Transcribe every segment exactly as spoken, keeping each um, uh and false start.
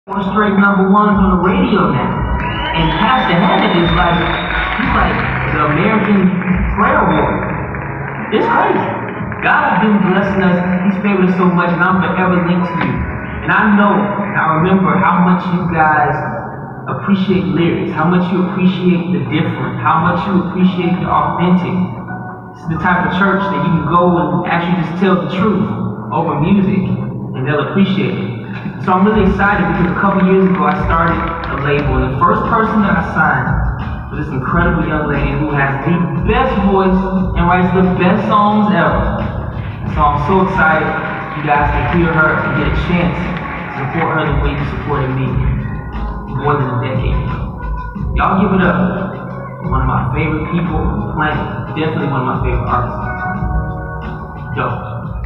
One straight number ones on the radio now. And Pastor Hammond is like, he's like the American prayer warrior. It's crazy. God has been blessing us. He's favored us so much, and I'm forever linked to you. And I know, I remember how much you guys appreciate lyrics, how much you appreciate the different, how much you appreciate the authentic. It's the type of church that you can go and actually just tell the truth over music, and they'll appreciate it. So I'm really excited because a couple years ago I started a label, and the first person that I signed was this incredible young lady who has the best voice and writes the best songs ever. So I'm so excited you guys can hear her and get a chance to support her the way you supported me more than a decade ago. Y'all give it up. One of my favorite people on the planet, definitely one of my favorite artists on the planet. Dope.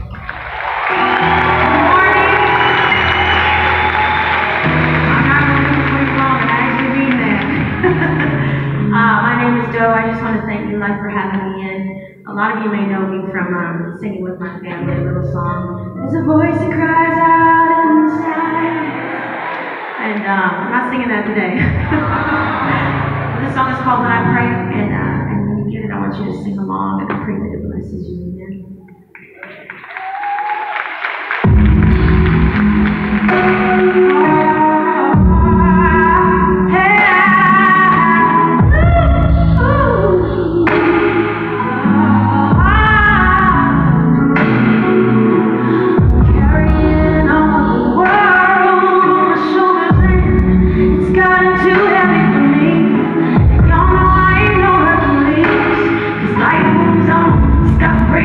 I just want to thank you, like, for having me in. A lot of you may know me from um, singing with my family a little song. There's a voice that cries out in the sky. And um, I'm not singing that today. This song is called When I Pray, and, uh, and when you get it, I want you to sing along, and I pray that it blesses you. Amen. Stop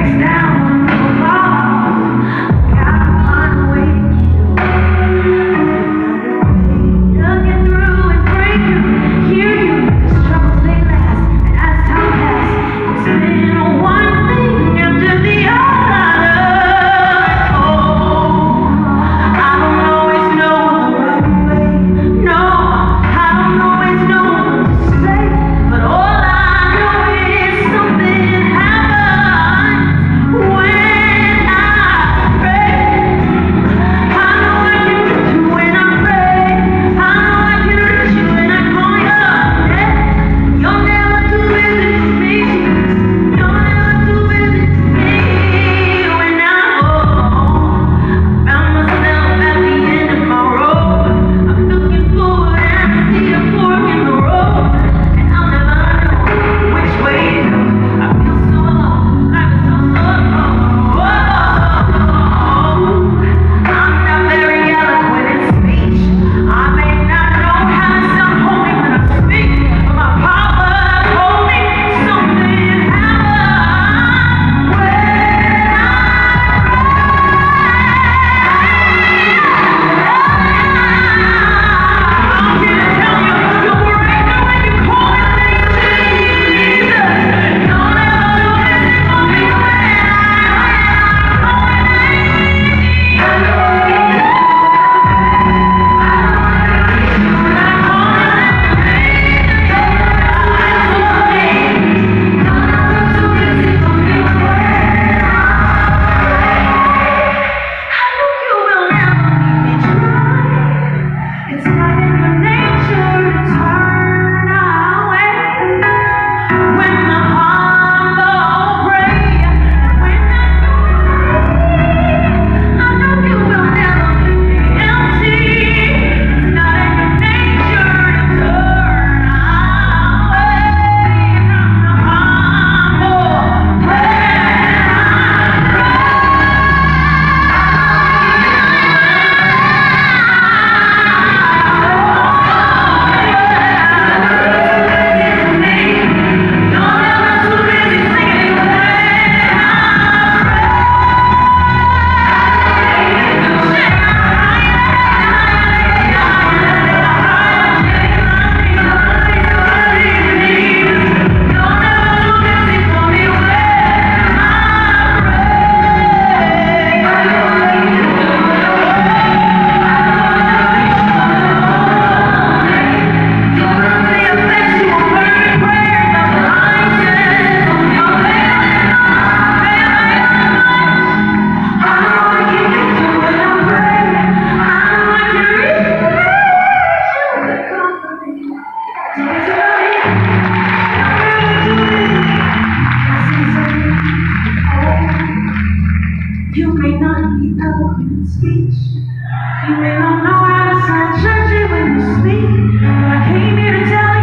You may not be eloquent in speech. You may not know how to sound churchy when you speak. But I came here to tell you.